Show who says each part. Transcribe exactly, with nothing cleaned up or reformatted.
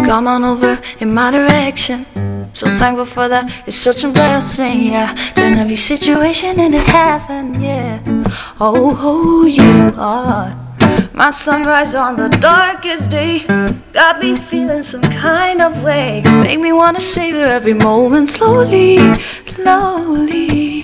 Speaker 1: come on over in my direction. So thankful for that, it's such a blessing, yeah. Turn every situation into heaven, yeah. Oh, oh, you are my sunrise on the darkest day. Got me feeling some kind of way. Make me wanna savor every moment slowly, slowly.